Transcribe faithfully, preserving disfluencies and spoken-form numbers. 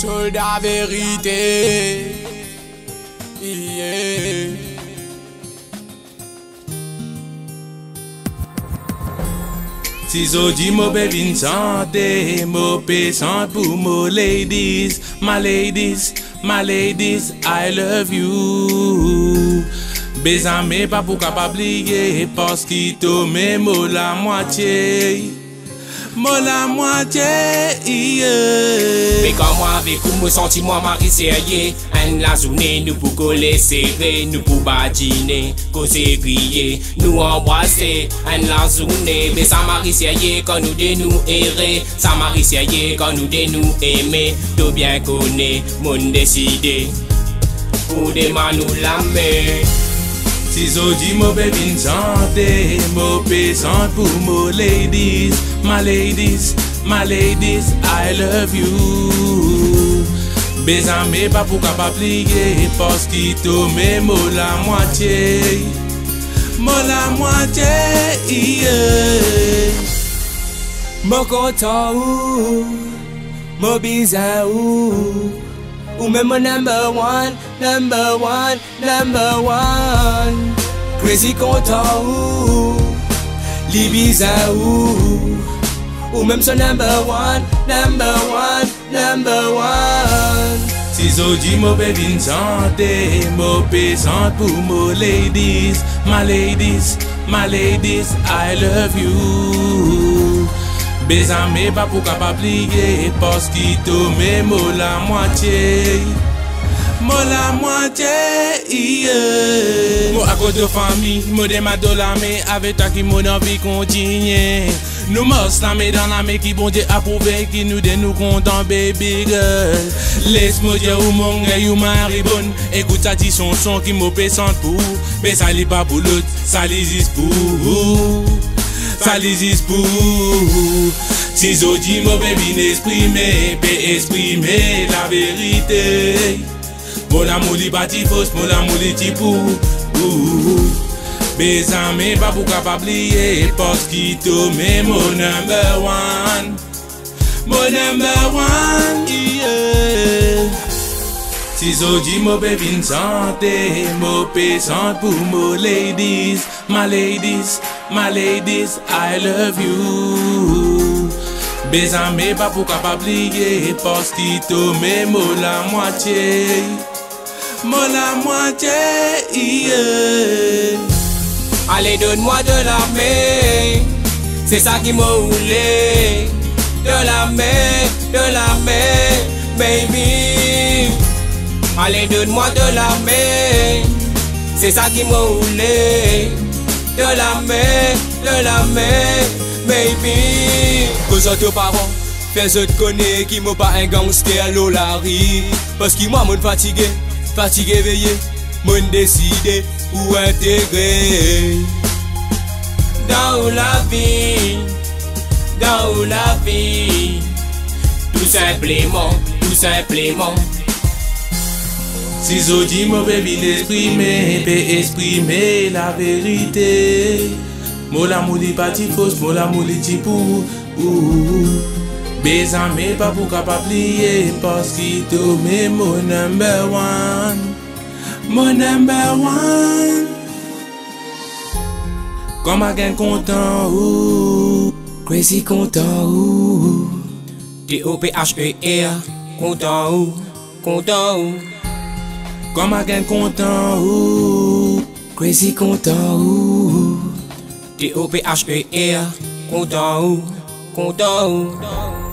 Soldat vérité. Yeah. Si zo di mo be vin chante, mo pe chante pour mo ladies, my ladies, my ladies, I love you. Bezame pas pour capable oublier parce qu'il te met mo la moitié. Mo la moitié, yeah. Mais quand moi avec vous, me senti moi mari sérieux. En la journée, nous pour coller serré, nous pour badiner, causer crier, nous embrasser. En la journée, mais ça mari sérieux quand nous de nous errer. Ça mari sérieux quand nous de nous aimer. Tout bien connaît, mon décidé. Pour des mains nous l'aimer. Si zo di mo be vin chante, mo pe chante pour mo ladies, my ladies, my ladies, I love you. Bezame pas pour capable oublier parce qu'il te met mo la moitié, mo la moitié, yeah. Mo content ou, mo bizarre ou, ou même mon number one, number one, number one. Crazy content ou, li bizarre ou, ou même son number one, number one, number one. Si zo di mo be vin chante, mo pe chante pour mo ladies, my ladies, my ladies, I love you. Bezame pas pour capable oublier parce qu'il te met mo la moitié, mo la moitié, yeah. Mo à cause de famille, mo de ma de la mais avec toi qui mon envie continue. Nous mos la mais dans la mais qui bon Dieu approuvé qui nous de nous content baby girl. Laisse-moi dire où mon gars ou mari bonne. Écoute ça dit chanson qui me péchante pour. Mais ça l'est pas pour l'autre, ça l'existe pour. Ça l'existe pour. Si zo di mo be vin exprimer, pe exprimer la vérité. Mon amour li bati fausse, mon amour li ti pour. Bezame pas pour capable oublier parce qu'il te met mon number one, mon number one, yeah. Si zo di mo be vin chante, mo pe chante pour mo ladies, my ladies, my ladies, I love you. Bezame pas pour capable oublier parce qu'il te met mo la moitié, mo la moitié, yeah. Allez, donne-moi de la main, c'est ça qui m'a roulé. De la main, de la main, baby. Allez, donne-moi de la main, c'est ça qui m'a roulé. De la main, de la main, baby. Cause à tes parents, fais-je te connais qui m'a pas un gangster l'olari. Parce qu'il m'a mon fatigué, fatigué veillé, mon décidé ou intégré. Dans la vie, dans la vie, tout simplement, tout simplement. Si zo di mo be vin exprimer, pe exprimer la vérité. Mo l'amour li pati fausse, mo l'amour li ti pour. Bezame pas pour capable oublier parce qu'il te met mon number one, mon number one. Comme un gain content ou Crazy content ou, T O P H E R, content ou, content ou. comme un gain content ou Crazy content ou, T O P H E R, content ou, content ou.